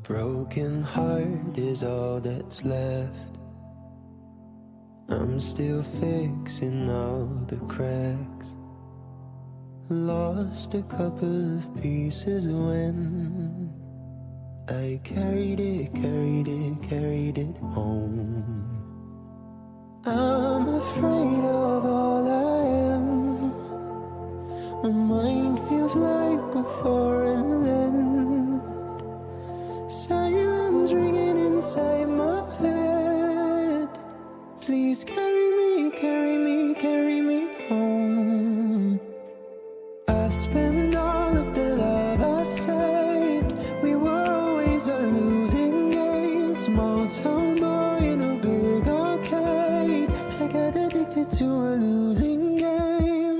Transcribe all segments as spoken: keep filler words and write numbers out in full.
Broken heart is all that's left. I'm still fixing all the cracks. Lost a couple of pieces when I carried it, carried it, carried it home. I'm afraid of all I am. My mind feels like a foreign land. Silence ringing inside my head. Please carry me, carry me, carry me home. I've spent all of the love I saved. We were always a losing game. Small town boy in a big arcade. I got addicted to a losing game.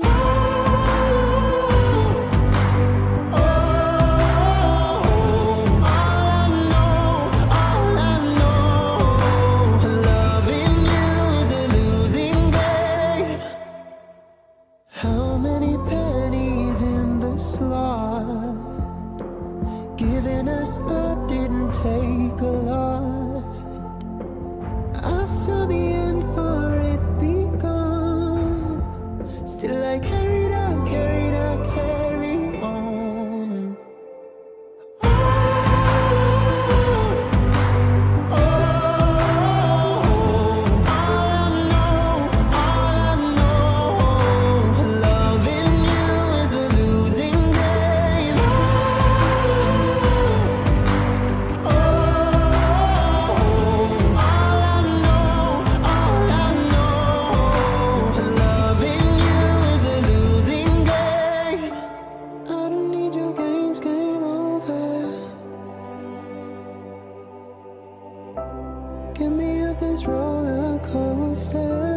How many pennies in the slot? Giving us up didn't take a lot. I saw the end for it begun. Still I carried out, carried out, carry on. Oh, oh, all I know, all I know, loving you is a losing game. Oh, all I know, all I know, loving you is a losing game. I don't need your games, game over. Get me off this roller coaster.